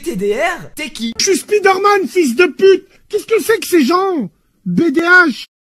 TDR, t'es qui? Je suis Spider-Man, fils de pute. Qu'est-ce que c'est que ces gens? BDH.